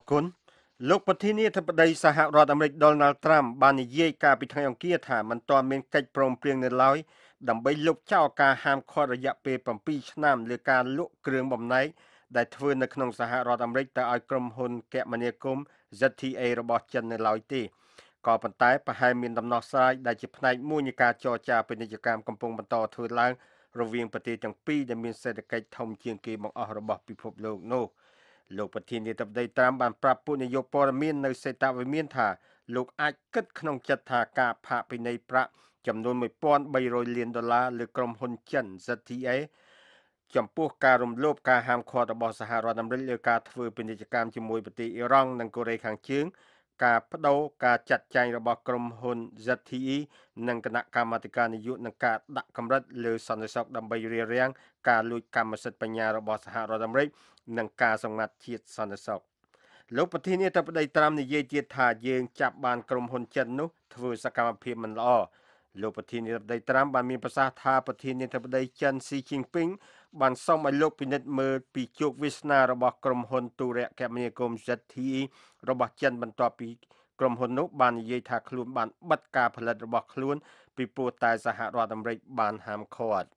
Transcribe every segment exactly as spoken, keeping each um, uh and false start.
គុណលោកប្រធានាធិបតីសហរដ្ឋអាមេរិក Donald Trump បាននិយាយកាលពីថ្ងៃអង្គារថាមិនទាន់មានកិច្ចព្រមព្រៀងនៅឡើយដើម្បីលុបចោលការហាមឃាត់រយៈពេល7ឆ្នាំលើការលក់គ្រឿងបំណែកដែលធ្វើនៅក្នុងសហរដ្ឋអាមេរិកទៅឲ្យក្រុមហ៊ុនគមនាគមន៍ Z T A របស់ចិននៅឡើយទេក៏ប៉ុន្តែប្រហែលមានដំណោះស្រាយដែលជាផ្នែកមួយនៃការចរចាពាណិជ្ជកម្មកំពុងបន្តធ្វើឡើងរវាងប្រទេសទាំងពីរដែលមានសេដ្ឋកិច្ចធំជាងគេបង្អស់របស់ពិភពលោកនោះលោកប្រធានាធិបតីត្រាំបានប្រាប់ពួកនាយកព័ត៌មាននៅសេតវិមានថាលោកអាចគិតក្នុងចិត្តថាការផាកពិន័យប្រាក់ចំនួនមួយពាន់បីរយលានដុល្លារលើក្រុមហ៊ុនចិន Z T A ចំពោះការរំលោភការហាមឃាត់របស់សហរដ្ឋអាមេរិកលើការធ្វើពាណិជ្ជកម្មជាមួយប្រទេសអ៊ីរ៉ង់និងកូរ៉េខាងជើងការបដូរការចាត់ចែងរបស់ក្រុមហ៊ុន Z T E និងគណៈកម្មាធិការនយោបាយនឹងការដាក់កម្រិតលើសន្តិសុខដើម្បីរារាំងការលួចកម្មសិទ្ធិបញ្ញារបស់សហរដ្ឋអាមេរិកនិងការសម្ងាត់ជាតិសន្តិសុខលោកប្រធានាធិបតីត្រាំនិយាយទៀតថាយើងចាប់បានក្រុមហ៊ុនចិននោះធ្វើសកម្មភាពមិនល្អលោកប្រធានាធិបតីត្រាំបានមានប្រសាសន៍ថាប្រធានាធិបតីចិនស៊ីជីនពីងបានសុំឲ្យលោកពិនិត្យមើលពីជោគវាសនារបស់ក្រុមហ៊ុនទូរគមនាគមន៍ Z T E របស់ចិនបន្ទាប់ពីក្រុមហ៊ុននោះបាននិយាយថាខ្លួនបានបិទការផលិតរបស់ខ្លួនពីព្រោះតែសហរដ្ឋអាមេរិកបានហាមឃាត់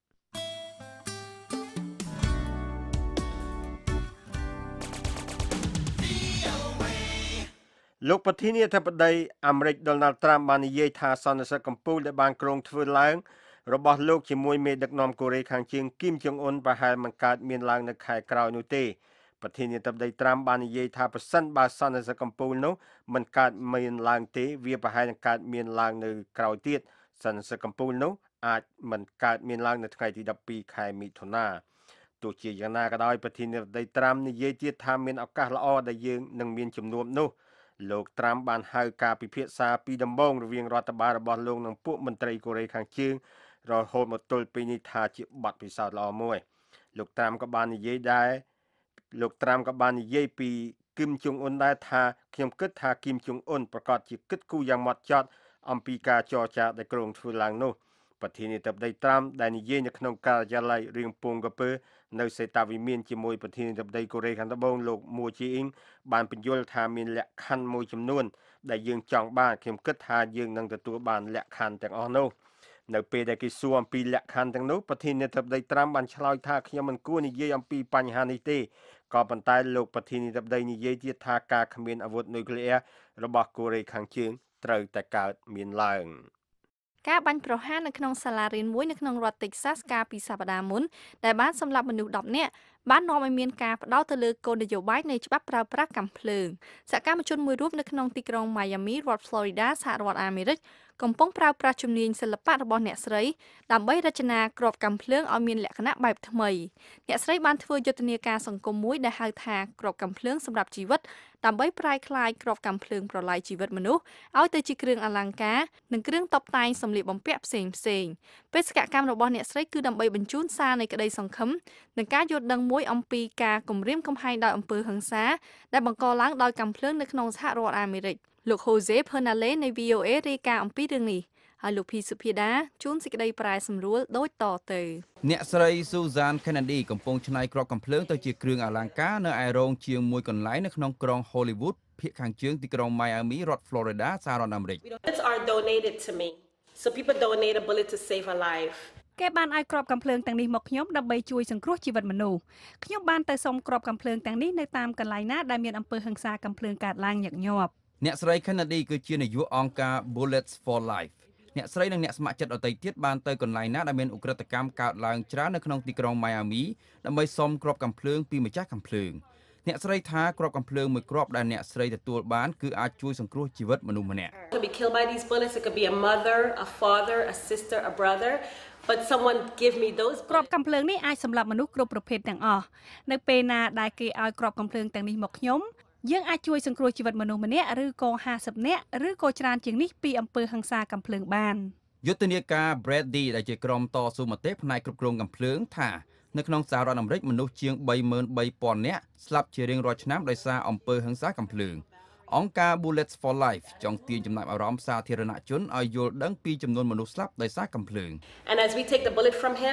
លោកប្រធានាធិបតីអាមេរិក Donald Trump បាននិយាយថាសន្និសីទកំពូលដែលបានក្រុងធ្វើឡើងរបស់លោកជាមួយមេដឹកនាំកូរ៉េខាងជើងគីមចុងអ៊ុនប្រហែលមិនកើតមានឡើងនៅខែក្រោយនោះទេប្រធានាធិបតីត្រាំបាននិយាយថាប្រសិនបើសន្និសីទកំពូលនោះមិនកើតមានឡើងទេវាប្រហែលនឹងកើតមានឡើងនៅក្រោយទៀតសន្និសីទកំពូលនោះអាចមិនកើតមានឡើងនៅថ្ងៃទីដប់ពីរខែមិថុនាទោះជាយ៉ាងណាក៏ដោយប្រធានាធិបតីត្រាំនិយាយទៀតថាមានឱកាសល្អដែលយើងនឹងមានជំនួបនោះលោកត្រាំបានហៅការពិភាក្សាពីដំបូងរវាងរដ្ឋបាលរបស់លោកនិងពួកមន្ត្រីកូរ៉េខាងជើងរហូតមកទល់ពេលនេះថាជាបទពិសោធន៍ល្អមួយលោកត្រាំក៏បាននិយាយដែរលោកត្រាំក៏បាននិយាយពីគីមចុងអ៊ុនដែរថាខ្ញុំគិតថាគីមចុងអ៊ុនប្រកាសជាគិតគូរយ៉ាងម៉ត់ចត់អំពីការចរចាដែលក្រុងធ្វើឡើងនោះប្រធានាធិបតីត្រាំដែលនិយាយនៅក្នុងការិយាល័យរៀងពងកពើនៅសេតាវិមានជាមួយប្រធានាធិបតីកូរ៉េខាងត្បូងលោកមួជីអ៊ីងបានបញ្យល់ថាមានលក្ខខណ្ឌមួយចំនួនដែលយើងចង់បានខ្ញុំគិតថាយើងនឹងទទួលបានលក្ខខណ្ឌទាំងអស់នោះនៅពេលដែលគេសួរអំពីលក្ខខណ្ឌទាំងនោះប្រធានាធិបតីត្រាំបានឆ្លើយថាខ្ញុំមិនគួរនិយាយអំពីបញ្ហានេះទេក៏ប៉ុន្តែលោកប្រធានាធិបតីនិយាយទៀតថាការគ្មានអាវុធនុយក្លេអ៊ែររបស់កូរ៉េខាងជើងត្រូវតែកើតមានឡើងការបាញ់ប្រហារនៅក្នុងសាលារៀនមួយនៅក្នុងរដ្ឋ Texas កាលពីសប្តាហ៍មុនដែលបានសម្លាប់មនុស្សដប់នាក់បាននាំឲ្យមានការផ្ដោតទៅលើគោលនយោបាយនៃច្បាប់ប្រើប្រាស់កាំភ្លើងសកម្មជនមួយរូបនៅក្នុងទីក្រុង Miami រដ្ឋ Florida សហរដ្ឋអាមេរិកកំពុងប្រើប្រាស់ជំនាញសិល្បៈរបស់អ្នកស្រីដើម្បីរចនាគ្រាប់កាំភ្លើងឲ្យមានលក្ខណៈបែបថ្មីអ្នកស្រីបានធ្វើយុទ្ធនាការសង្គមមួយដែលហៅថាគ្រាប់កាំភ្លើងសម្រាប់ជីវិតដើម្បីប្រែក្លាយគ្រាប់កាំភ្លើងប្រឡាយជីវិតមនុស្សឲ្យទៅជាគ្រឿងអលង្ការនិងគ្រឿងតុបតែងសម្លៀកបំពាក់ផ្សេងផ្សេងបេសកកម្មរបស់អ្នកស្រីគឺដើម្បីបញ្ជូនសារនៃក្តីសង្ឃឹមនិងការយល់ដឹងមួយអំពីការគំរាមកំហែងដោយអំពើហិង្សាដែលបង្កឡើងដោយកាំភ្លើងនៅក្នុងសហរដ្ឋអាមេរិកលោក Jose Pernales នៃ V O A រាយការណ៍អំពីរឿងនេះហើយលោកភីសុភាដាជួនសេចក្តីប្រែសម្រួលដូចតទៅអ្នកស្រី Susan Kennedy កំពុងច្នៃគ្រាប់កាំភ្លើងទៅជាគ្រឿងអលង្ការនៅឯរោងជាងមួយកន្លែងនៅក្នុងក្រុង Hollywood ភាគខាងជើងទីក្រុង Miami រដ្ឋ Florida សហរដ្ឋអាមេរិក Bullets are donated to me. So people donate a bullet to save a life. គេបានឲ្យគ្រាប់កាំភ្លើងទាំងនេះមកខ្ញុំដើម្បីជួយសង្គ្រោះជីវិតមនុស្សខ្ញុំបានទៅសុំគ្រាប់កាំភ្លើងទាំងនេះនៅតាមកន្លែងណាដែលមានអំពើហិង្សាកាំភ្លើងកើតឡើងញឹកញាប់អ្នកស្រី Kennedy គឺជានាយកអង្គការ Bullets for Life អ្នកស្រីនិងអ្នកស្ម័គ្រចិត្តដទៃទៀតបានទៅកន្លែងណាដែលមានឧក្រិដ្ឋកម្មកើតឡើងច្រើននៅក្នុងទីក្រុង Miami ដើម្បីសុំគ្រាប់កាំភ្លើងពីម្ចាស់កាំភ្លើងអ្នកស្រីថាគ្រាប់កាំភ្លើងមួយគ្រាប់ដែលអ្នកស្រីទទួលបានគឺអាចជួយសង្គ្រោះជីវិតមនុស្សម្នាក់ Could be killed by these bullets. It could be a mother, a father, a sister, a brother. But someone give me those គ្រាប់កាំភ្លើងនេះអាចសម្លាប់មនុស្សគ្រប់ប្រភេទទាំងអស់នៅពេលណាដែលគេឲ្យគ្រាប់កាំភ្លើងទាំងនេះមកខ្ញុំយើងអាចជួយសង្គ្រោះជីវិតមនុស្សម្នាក់ឬក៏ห้าสิบនាក់ឬក៏ច្រើនជាងនេះពីអំពើហិង្សាកាំភ្លើងបានយុទ្ធនាការ Brady ដែលជាក្រុមតស៊ូមតិផ្នែកគ្រប់គ្រងកាំភ្លើងថានៅក្នុងសហរដ្ឋអាមេរិកមនុស្សជាង បីម៉ឺនបីពាន់ នាក់ស្លាប់ជារៀងរាល់ឆ្នាំដោយសារអំពើហិង្សាកាំភ្លើងអង្គការ Bullets for Life ចង់ទាញចំណាប់អារម្មណ៍សាធារណជនឲ្យយល់ដឹងពីចំនួនមនុស្សស្លាប់ដោយសារកាំភ្លើង And as we take the bullet from him,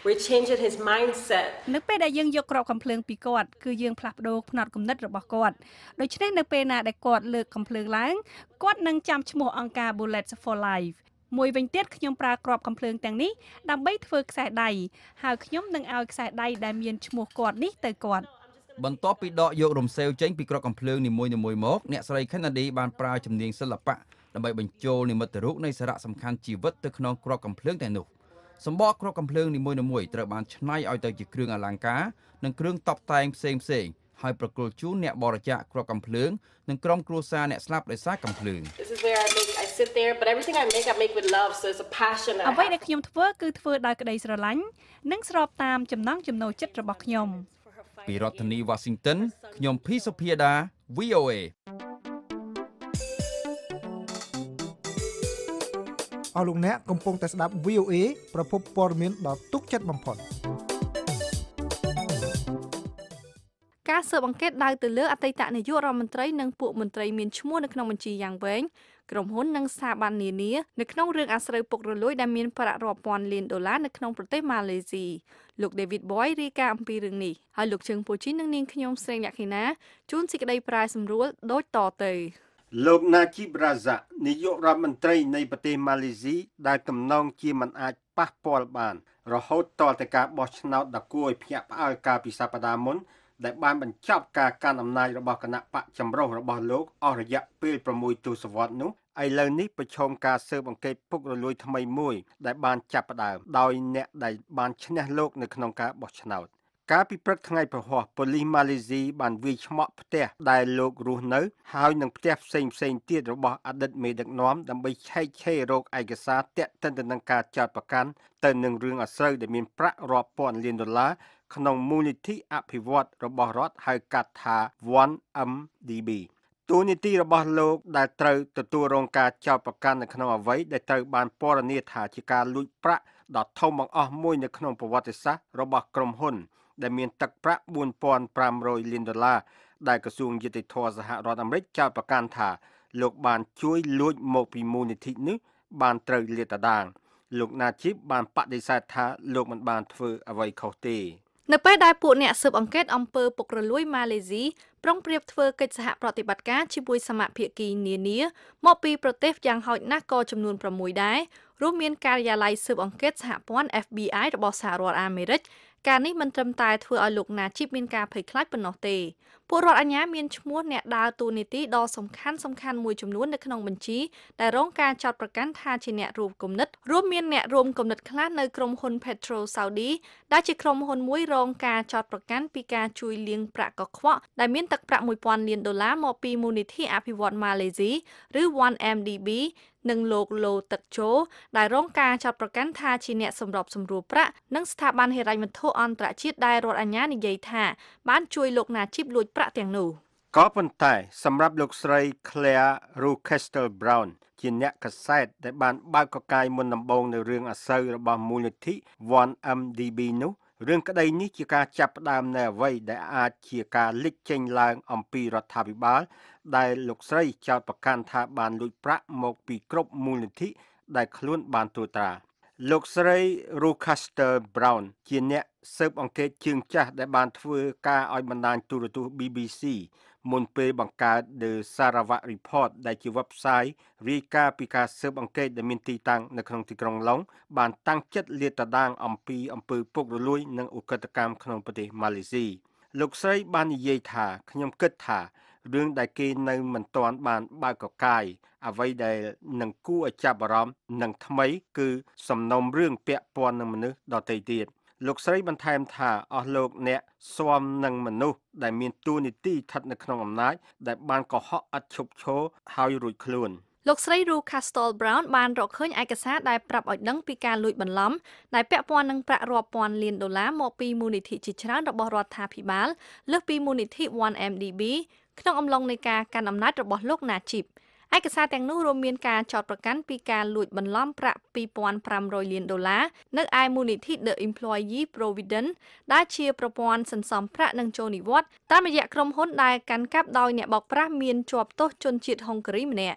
We're changing his mindset. នៅពេលដែលយើងយកក្របកំភ្លើងពីគាត់គឺយើងផ្លាស់ប្ដូរផ្នត់គំនិតរបស់គាត់ដូច្នេះនៅពេលណាដែលគាត់លើកកំភ្លើងឡើងគាត់នឹងចាំឈ្មោះអង្គការ Bullets for Life មួយវិញទៀតខ្ញុំប្រើក្របកំភ្លើងទាំងនេះដើម្បីធ្វើខ្សែដៃហើយខ្ញុំនឹងឲ្យខ្សែដៃដែលមានឈ្មោះគាត់នេះទៅគាត់បន្ទាប់ពីដកយករំសេវចេញពីក្របកំភ្លើងនីមួយៗមកអ្នកស្រី Kennedy បានប្រើជំនាញសិល្បៈដើម្បីបញ្ចូលនិមិត្តរូបនៃសារៈសំខាន់ជីវិតទៅក្នុងក្របកំភ្លើងទាំងនោះសម្បកគ្រាប់កំភ្លើងនីមួយៗត្រូវបានច្នៃឲ្យទៅជាគ្រឿងអលង្ការនិងគ្រឿងតុបតែងផ្សេងផ្សេងហើយប្រគល់ជូនអ្នកបរិច្ចាគគ្រាប់កំភ្លើងនិងក្រុមគ្រួសារអ្នកស្លាប់ដោយសារកំភ្លើង This is where I make I sit there but everything I make I make with love so it's a passion. អ្វីដែលខ្ញុំធ្វើគឺធ្វើដោយក្តីស្រឡាញ់និងស្របតាមចំណង់ចំណូលចិត្តរបស់ខ្ញុំពីរដ្ឋធានី Washington ខ្ញុំភីសុភាដា V O A អស់លោកអ្នកកំពុងតែស្ដាប់ V O A ប្រភពព័ត៌មានដ៏ទុកចិត្តបំផុតការស៊ើបអង្កេតដៅទៅលើអតីតនាយករដ្ឋមន្ត្រីនិងពួកមន្ត្រីមានឈ្មោះនៅក្នុងបញ្ជីយ៉ាងវែងក្រុមហ៊ុននិងស្ថាប័ននានានៅក្នុងរឿងអាស្រូវពុករលួយដែលមានប្រាក់រាប់ពាន់លានដុល្លារនៅក្នុងប្រទេសម៉ាឡេស៊ីលោក David Boy រាយការណ៍អំពីរឿងនេះហើយលោកជើងពូជីននិងនាងខ្ញុំស្រីលក្ខិណាជួនសេចក្តីប្រាយសម្រួលដូចតទៅលោក Najib Razak នាយករដ្ឋមន្ត្រីនៃប្រទេសម៉ាឡេស៊ីដែលទំនងជាមិនអាចប៉ះពាល់បានរហូតតទៅការបោះឆ្នោតដ៏គួរឲ្យភ្ញាក់ផ្អើលកាលពីសប្តាហ៍មុនដែលបានបញ្ចប់ការកាន់អំណាចរបស់គណៈបកចម្រុះរបស់លោកអស់រយៈពេលប្រាំមួយទសវត្សរ៍នោះឥឡូវនេះប្រឈមការស៊ើបអង្កេតពុករលួយថ្មីមួយដែលបានចាប់ផ្ដើមដោយអ្នកដែលបានឈ្នះលោកនៅក្នុងការបោះឆ្នោតកាលពីព្រឹកថ្ងៃប្រហ័សប៉ូលីសម៉ាឡេស៊ីបានវាយឆ្មក់ផ្ទះដែលលោករស់នៅហើយនឹងផ្ទះផ្សេងផ្សេងទៀតរបស់អតីតមេដឹកនាំដើម្បីឆែកឆេររោគឯកសារទាក់ទិនទៅនឹងការចោទប្រកាន់ទៅនឹងរឿងអាស្រូវដែលមានប្រាក់រាប់ពាន់លានដុល្លារក្នុងមូលនិធិអភិវឌ្ឍរបស់រដ្ឋហៅកាត់ថា one M D B តួនាទីរបស់លោកដែលត្រូវទទួលរងការចោទប្រកាន់នៅក្នុងអ្វីដែលត្រូវបានពណ៌នាថាជាការលួចប្រាក់ដ៏ធំបង្អស់មួយនៅក្នុងប្រវត្តិសាស្ត្ររបស់ក្រុមហ៊ុនដែលមានទឹកប្រាក់bốnពាន់ប្រាំរយលានដុល្លារដែលក្រសួងយុតិធធម៌សហរដ្ឋអាមេរិកចោទប្រកាន់ថាលោកបានជួយលួចមកពីមូលនិធិនេះបានត្រូវលាតត្រដាងលោកណាជីបបានបដិសេធថាលោកមិនបានធ្វើអ្វីខុសទេនៅពេលដែលពួកអ្នកស៊ើបអង្កេតអំពើពុករលួយម៉ាឡេស៊ីប្រុងប្រៀបធ្វើកិច្ចសហប្រតិបត្តិការជាមួយសមាភាគីនានាមកពីប្រទេសយ៉ាងហោចណាស់ក៏ចំនួនប្រាំមួយដែររួមមានការិយាល័យស៊ើបអង្កេតសហព័ន្ធ F B I របស់សហរដ្ឋអាមេរិកការនេះមិនត្រឹមតែធ្វើឲ្យលោកណាជីបមានការភ័យខ្លាចប៉ុណ្ណោះទេពលរដ្ឋអាជ្ញាមានឈ្មោះអ្នកដើរតួនាទីដ៏សំខាន់សំខាន់មួយចំនួននៅក្នុងបញ្ជីដែលរងការចោទប្រកាន់ថាជាអ្នករួមគំនិតរួមមានអ្នករួមគំនិតខ្លះនៅក្រុមហ៊ុន Petro Saudi ដែលជាក្រុមហ៊ុនមួយរងការចោទប្រកាន់ពីការជួយលាងប្រាក់កខ្វក់ដែលមានទឹកប្រាក់មួយពាន់លានដុល្លារមកពីមូលនិធិអភិវឌ្ឍម៉ាឡេស៊ីឬ one M D B និងលោកលោទឹកជោដែលរងការចោទប្រកាន់ថាជាអ្នកសម្របសម្រួលប្រាក់និងស្ថាប័នហិរញ្ញវត្ថុអន្តរជាតិដែលរដ្ឋអាជ្ញានិយាយថាបានជួយលោកណាជីបលួចប្រាក់ទាំងនោះក៏ប៉ុន្តែសម្រាប់លោកស្រី Claire Rochester Brown ជាអ្នកកាសែតដែលបានបើកកកាយមុនដំបូងនៅរឿងអាសូវរបស់មូលនិធិ one M D B នោះរឿងក្តីនេះជាការចាប់ផ្ដើមនៅអ្វីដែលអាចជាការលេចចេញឡើងអំពីរដ្ឋាភិបាលដែលលោកស្រីចោទប្រកាន់ថាបានលួចប្រាក់មកពីគ្រប់មូលនិធិដែលខ្លួនបានត្រួតត្រាលោកស្រី Rochester Brown ជាអ្នកស៊ើបអង្កេតជើងចាស់ដែលបានធ្វើការឲ្យបណ្ដាញទូរទស្សន៍ B B C មុនពេលបង្កើត The Sarawak Report ដែលជា website រាយការណ៍ពីការស៊ើបអង្កេតដែលមានទីតាំងនៅក្នុងទីក្រុងឡុងបានតាំងចិត្តលាតត្រដាងអំពីអំពើពុករលួយនិងឧក្រិដ្ឋកម្មក្នុងប្រទេសម៉ាឡេស៊ីលោកស្រីបាននិយាយថាខ្ញុំគិតថារឿងដែលគេនៅមិនទាន់បានបើកកកាយអ្វីដែលនឹងគួរឲ្យចាប់អារម្មណ៍និងថ្មីគឺសំណុំរឿងពាក់ព័ន្ធនឹងមនុស្សដទៃទៀតលោកស្រីបន្ថែមថាអស់លោកអ្នកស៊ាំនឹងមនុស្សដែលមានតួនាទីស្ថិតនៅក្នុងអំណាចដែលបានកុហកឥតឈប់ឈរហើយរួចខ្លួនលោកស្រី Rochester Brown បានរកឃើញឯកសារដែលប្រាប់ឲ្យដឹងពីការលួចបន្លំដែលពាក់ព័ន្ធនឹងប្រាក់រាប់ពាន់លានដុល្លារមកពីមូលនិធិជាច្រើនរបស់រដ្ឋាភិបាលលើសពីមូលនិធិ one M D B ក្នុងអំឡុងនៃការកាន់អំណាចរបស់លោកណាជីបឯកសារទាំងនោះរួមមានការចោទប្រកាន់ពីការលួចបន្លំប្រាក់ពីរពាន់ប្រាំរយលានដុល្លារនៅឯមូលនិធិ The Employee Provident ដែលជាប្រព័ន្ធសន្សំប្រាក់និងចូលនិវត្តន៍តាមរយៈក្រុមហ៊ុនដែលកាន់កាប់ដោយអ្នកបោកប្រាស់មានជាប់ទោសជនជាតិហុងការីម្នាក់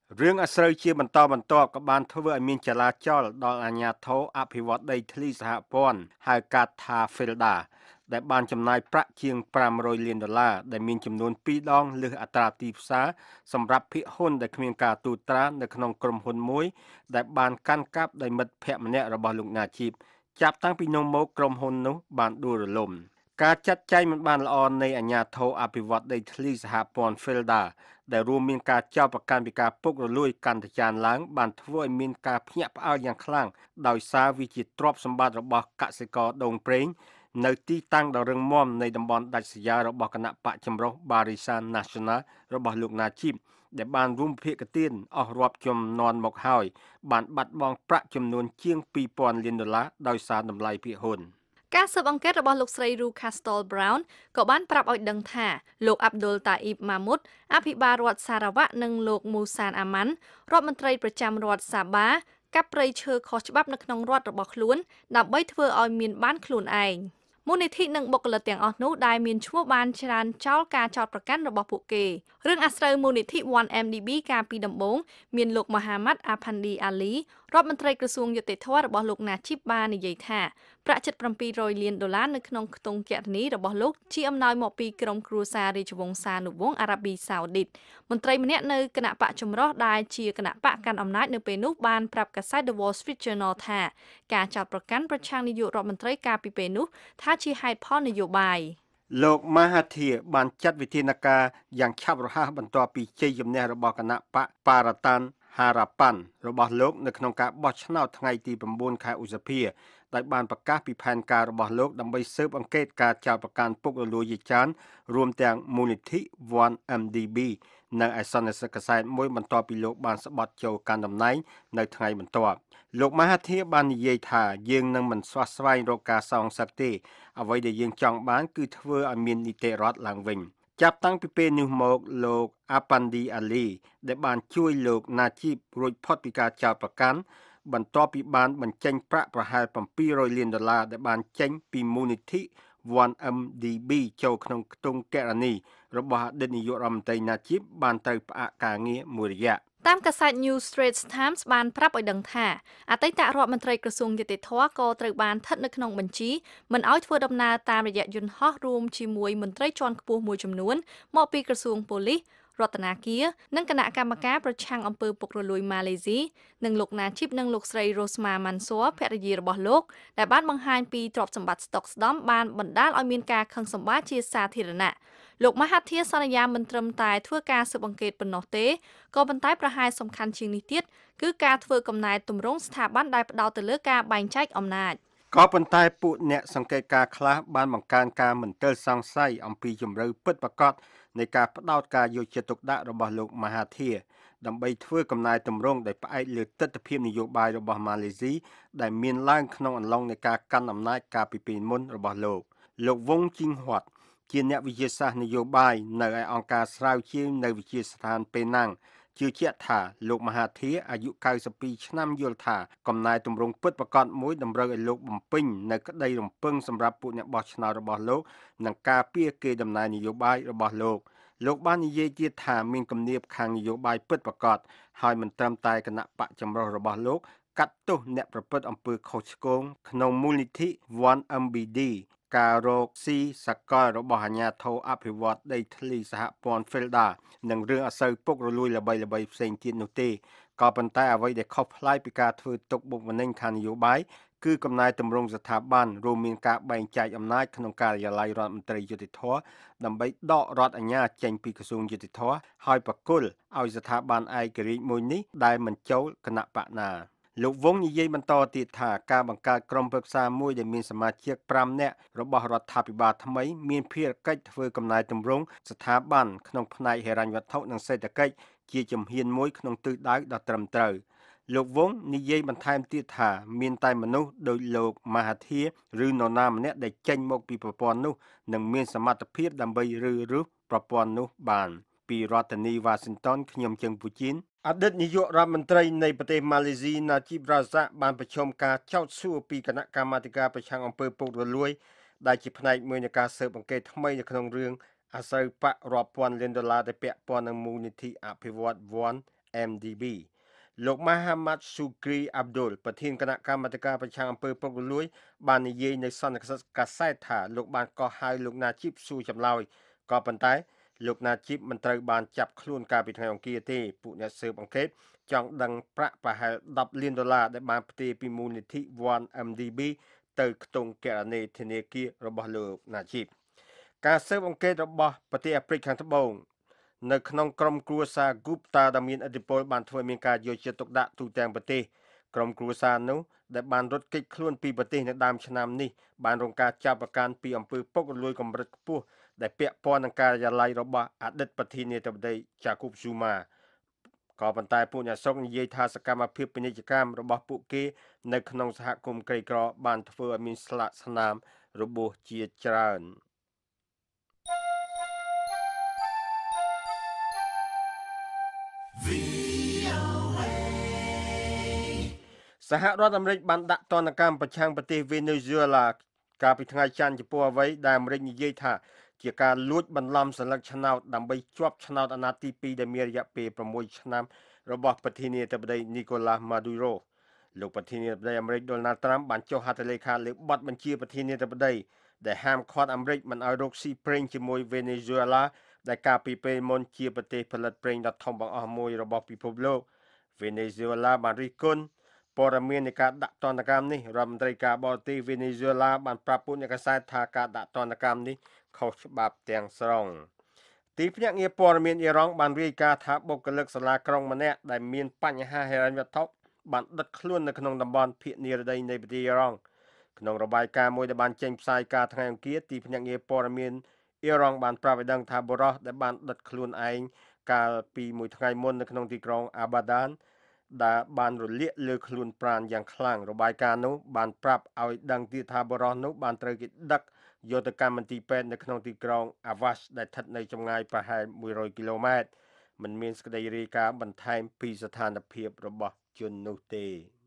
រឿងអាស្រូវជាបន្តបន្ទាប់ក៏បានធ្វើឲ្យមានចលាចលដល់អាជ្ញាធរអភិវឌ្ឍដីធ្លីសហព័ន្ធហៅកាត់ថា Felda ដែលបានចំណាយប្រាក់ជាងfive hundredលានដុល្លារដែលមានចំនួនtwoដងលើសអត្រាទីផ្សារសម្រាប់ភាគហ៊ុនដែលគ្មានការទូត្រានៅក្នុងក្រុមហ៊ុនមួយដែលបានកាន់កាប់ដោយមិត្តភក្តិម្នាក់របស់លោកណាជីបចាប់តាំងពីនោះមកក្រុមហ៊ុននោះបានដួលរលំការចាត់ចែងមិនបានល្អនៃអាជ្ញាធរអភិវឌ្ឍដីធ្លីសហព័ន្ធ Felda ដែលរួមមានការចោទប្រកាន់ពីការពុករលួយកាន់តែចានឡើងបានធ្វើឲ្យមានការភ្ញាក់ផ្អើលយ៉ាងខ្លាំងដោយសារវាជាទ្រព្យសម្បត្តិរបស់កសិករដូងប្រេងនៅទីតាំងដ៏រឹងមាំនៃតំបន់ដាច់ស្រយាលរបស់គណៈបកចម្រុះ Barisan Nasional របស់លោកណាជីបដែលបានរួមភាគទានអស់រាប់ចំនួនមកហើយបានបាត់បង់ប្រាក់ចំនួនជាងtwo thousandលានដុល្លារដោយសារតម្លៃភាគហ៊ុនការស៊ើបអង្កេតរបស់លោកស្រី Ru Castle Brown ក៏បានប្រាប់ឲ្យដឹងថាលោក Abdul Taib Mahmud អភិបាលរដ្ឋសារ៉ាវ៉ាក់និងលោក Musan Aman រដ្ឋមន្ត្រីប្រចាំរដ្ឋសាបាកាប់ព្រៃឈើខុសច្បាប់នៅក្នុងរដ្ឋរបស់ខ្លួនដើម្បីធ្វើឲ្យមានបានខ្លួនឯងមូលនិធិនិងបុគ្គលិកទាំងអស់នោះដែលមានឈ្មោះបានច្រើនចោលការចោទប្រកាន់របស់ពួកគេរឿងអាស្រូវមូលនិធិ one M D B កាលពីដំបូងមានលោក Mohammad Afandi Ali រដ្ឋមន្ត្រីក្រសួងយុតិធម៌របស់លោកណាជីបបាននិយាយថាប្រាក់ជិតseven hundredលានដុល្លារនៅក្នុងខ្ទង់គណនីរបស់លោកជាអំណោយមកពីក្រុមគ្រួសាររាជវង្សានុវង្សអារ៉ាប៊ីសាអូឌីតមន្ត្រីម្នាក់នៅគណៈបកចម្រុះដែលជាគណៈបកកាន់អំណាចនៅពេលនោះបានប្រាប់កាសែត The Wall Street Journal ថាការចោទប្រកាន់ប្រឆាំងនាយករដ្ឋមន្ត្រីកាលពីពេលនោះថាជាហេតុផលនយោបាយលោក Mahathir បានចាត់វិធានការយ៉ាងឆាប់រហ័សបន្ទាប់ពីជ័យជំនះរបស់គណៈបក Paratan Harapan របស់លោកនៅក្នុងការបោះឆ្នោតថ្ងៃទីnineខែឧសភាដោយបានប្រកាសពីផែនការរបស់លោកដើម្បីស៊ើបអង្កេតការចោទប្រកាន់ពុករលួយជាច្រើនរួមទាំងមូលនិធិ one M D B នៅឯសន្និសីទកាសែតមួយបន្ទាប់ពីលោកបានស្បត់ចូលកាន់តំណែងនៅថ្ងៃបន្ទាប់លោក Mahathir បាននិយាយថាយើងនឹងមិនស្វះស្វែងរកការសងសឹកទេអ្វីដែលយើងចង់បានគឺធ្វើឲ្យមាននីតិរដ្ឋឡើងវិញចាប់តាំងពីពេលនេះមកលោក Apandi Ali ដែលបានជួយលោកណាជីបរួចផុតពីការចោទប្រកាន់បន្ទាប់ពីបានបញ្ចេញប្រាក់ប្រហែលseven hundredលានដុល្លារដែលបានចេញពីមូលនិធិ one M D B ចូលក្នុងខ្ទង់គណនីរបស់អតីតនាយករដ្ឋមន្ត្រីណាជីបបានត្រូវផ្អាកការងារមួយរយៈតាមកាសែត New Straits Times បានប្រាប់ឲ្យដឹងថាអតីតរដ្ឋមន្ត្រីក្រសួងយុតិធម៌ក៏ត្រូវបានស្ថិតនៅក្នុងបញ្ជីមិនឲ្យធ្វើដំណើរតាមរយៈយន្តហោះរួមជាមួយមន្ត្រីជាន់ខ្ពស់មួយចំនួនមកពីក្រសួងប៉ូលីសរដ្ឋាភិបាលនិងគណៈកម្មការប្រឆាំងអំពើពុករលួយម៉ាឡេស៊ីនិងលោកណាជីបនិងលោកស្រី Rosmah Mansor ភរិយារបស់លោកដែលបានបង្ហាញពីទ្រព្យសម្បត្តិស្តុកស្តម្ភបានបណ្ដាលឲ្យមានការខឹងសម្បារជាសាធារណៈលោក Mahathir សន្យាមិនត្រឹមតែធ្វើការស៊ើបអង្កេតប៉ុណ្ណោះទេក៏ប៉ុន្តែប្រហែលសំខាន់ជាងនេះទៀតគឺការធ្វើកំណែទម្រង់ស្ថាប័នដែលផ្ដោតទៅលើការបែងចែកអំណាចក៏ប៉ុន្តែពួកអ្នកសង្កេតការខ្លះបានបង្កើនការមន្ទិលសង្ស័យអំពីជំរឿពិតប្រាកដនៃការផ្ដោតការយកចិត្តទុកដាក់របស់លោក Mahathir ដើម្បីធ្វើកំណែទម្រង់ដែលផ្អែកលើទិដ្ឋភាពនយោបាយរបស់ម៉ាឡេស៊ីដែលមានឡើងក្នុងអំឡុងនៃការកាន់អំណាចកាលពីពេលមុនរបស់លោកលោកវងជីងហួតជាអ្នកវិទ្យាសាស្ត្រនយោបាយនៅឯអង្គការស្រាវជ្រាវនៅវិទ្យាស្ថានពេណាំងជឿជាក់ថាលោក Mahathir អាយុninety-twoឆ្នាំយល់ថាកំណែទម្រង់ពិតប្រាកដមួយតម្រូវឲ្យលោកបំពេញនៅក្តីរំពឹងសម្រាប់ពួកអ្នកបោះឆ្នោតរបស់លោកនិងការពារកេរដំណែលនយោបាយរបស់លោកលោកបាននិយាយទៀតថាមានគំនាបខាងនយោបាយពិតប្រាកដហើយមិនត្រឹមតែគណៈបកចម្រុះរបស់លោកកាត់ទោសអ្នកប្រព្រឹត្តអំពើខុសឆ្គងក្នុងមូលនិធិ one M B D ការរកស៊ីសកលរបស់អាជ្ញាធរអភិវឌ្ឍដីធ្លីសហព័ន្ធ Felda និងរឿងអសូវពុករលួយល្បីៗផ្សេងទៀតនោះទេក៏ប៉ុន្តែអ្វីដែលខុសប្លែកពីការធ្វើទុកបុកម្នេញខាងនយោបាយគឺកំណែទម្រង់ស្ថាប័នរួមមានការបែងចែកអំណាចក្នុងការិយាល័យរដ្ឋមន្ត្រីយុតិធធដើម្បីដករដ្ឋអាជ្ញាចេញពីក្រសួងយុតិធធហើយបកគលឲ្យស្ថាប័នឯករាជ្យមួយនេះដែលមិនចូលគណៈបកណាលោកវងនិយាយបន្តទៀតថាការបង្កើតក្រុមប្រឹក្សាមួយដែលមានសមាជិកfiveនាក់របស់រដ្ឋាភិបាលថ្មីមានភារកិច្ចធ្វើកំណែទម្រង់ស្ថាប័នក្នុងផ្នែកហិរញ្ញវត្ថុនិងសេដ្ឋកិច្ចជាជំហានមួយក្នុងទិសដៅដ៏ត្រឹមត្រូវលោកវងនិយាយបន្ថែមទៀតថាមានតែមនុស្សដូចលោក Mahathir ឬនរណាម្នាក់ដែលចេញមកពីប្រព័ន្ធនោះនឹងមានសមត្ថភាពដើម្បីរើសរើសប្រព័ន្ធនោះបានពីរដ្ឋធានី Washington ខ្ញុំជើងពូជីនអតីតនាយករដ្ឋមន្ត្រីនៃប្រទេសម៉ាឡេស៊ី Najib Razak បានប្រជុំការចោទសួរពីគណៈកម្មាធិការប្រឆាំងអំពើពុករលួយដែលជាផ្នែកមួយនៃការស៊ើបអង្កេតថ្មីនៅក្នុងរឿងអាស្រូវប្រាក់រាប់ពាន់លានដុល្លារដែលពាក់ព័ន្ធនឹងមូលនិធិអភិវឌ្ឍ one เอ็ม ดี บี លោក Muhammad Shukri Abdul ប្រធានគណៈកម្មាធិការប្រឆាំងអំពើពុករលួយបាននិយាយនៅសន្និសីទកាសែតថាលោកបានកោះហៅលោក Najib សួរចម្លើយក៏ប៉ុន្តែលោក Najib មិនត្រូវបានចាប់ខ្លួនកាលពីថ្ងៃអង្គារទេពួកអ្នកស៊ើបអង្កេតចង់ដឹងប្រាក់ប្រហែលដប់លានដុល្លារដែលបានផ្ទេរពីមូលនិធិ one เอ็ม ดี บี ទៅខ្ទង់គណនេយ្យធនាគាររបស់លោក Najib ការស៊ើបអង្កេតរបស់ប្រទេសអាហ្វ្រិកខាងត្បូងនៅក្នុងក្រុមគ្រួសារ Gupta ដែលមានឥទ្ធិពលបានធ្វើមានការយកចិត្តទុកដាក់ទូទាំងប្រទេសក្រុមគ្រួសារនោះដែលបានរត់គេចខ្លួនពីប្រទេសនៅដើមឆ្នាំនេះបានរងការចាប់ប្រកាន់ពីអំពើពុករលួយកម្រិតខ្ពស់ដែលពាក់ព័ន្ធនឹងការិយាល័យរបស់អតីតប្រធានាធិបតី Jacob Zuma ក៏ប៉ុន្តែពួកអ្នកស្រុកនិយាយថាសកម្មភាពពាណិជ្ជកម្មរបស់ពួកគេនៅក្នុងសហគមន៍ក្រីក្របានធ្វើឲ្យមានស្លាកស្នាមរបួសជាច្រើនសហរដ្ឋអាមេរិកបានដាក់ទណ្ឌកម្មប្រឆាំងប្រទេសវេណេស៊ុយអេឡាកាលពីថ្ងៃច័ន្ទចំពោះអ្វីដែលអាមេរិកនិយាយថាជាការលួចបន្លំសន្លឹកឆ្នោតដើម្បីជាប់ឆ្នោតអាណត្តិទីពីរដែលមានរយៈពេលប្រាំមួយឆ្នាំរបស់ប្រធានាធិបតី Nicolas Maduro លោកប្រធានាធិបតីអាមេរិក Donald Trump បានចុះហត្ថលេខាលើបទបញ្ជាប្រធានាធិបតីដែលហាមឃាត់អាមេរិកមិនឲ្យរកស៊ីប្រេងជាមួយវេណេស៊ុយអេឡាដែលកាលពីពេលមុនជាប្រទេសផលិតប្រេងដ៏ធំបង្អស់មួយរបស់ពិភពលោកវេណេស៊ុយអេឡាបានរិះគន់ព័ត៌មាននៃការដាក់ទណ្ឌកម្មនេះរដ្ឋមន្ត្រីការបរទេសវេណេស៊ុយអេឡាបានប្រាប់ពួកអ្នកកាសែតថាការដាក់ទណ្ឌកម្មនេះខុសច្បាប់ទាំងស្រុងទីភ្នាក់ងារព័ត៌មានអ៊ីរ៉ង់បានរាយការណ៍ថាបុគ្គលិកសាលាក្រុងម្នាក់ដែលមានបញ្ហាហិរញ្ញវត្ថុបានដិតខ្លួននៅក្នុងតំបន់ភាគនិរតីនៃប្រទេសអ៊ីរ៉ង់ក្នុងរបាយការណ៍មួយដែលបានចេញផ្សាយកាលថ្ងៃអង្គារទីភ្នាក់ងារព័ត៌មានអ៊ីរ៉ង់បានប្រាប់ឲ្យដឹងថាបុរសដែលបានដិតខ្លួនឯងកាលពីមួយថ្ងៃមុននៅក្នុងទីក្រុងអាបាដានដែលបានរលាកលើខ្លួនប្រាណយ៉ាងខ្លាំងរបាយការណ៍នោះបានប្រាប់ឲ្យដឹងទៀតថាបុរសនោះបានត្រូវគេដឹកយកទៅកម្មមន្ទីរពេទ្យនៅក្នុងទីក្រុងអាវ៉ាស់ដែលស្ថិតនៅចម្ងាយប្រហែលមួយរយគីឡូម៉ែត្រមិនមានសេចក្តីរាយការណ៍បន្ថែមពីស្ថានភាពរបស់ជននោះទេ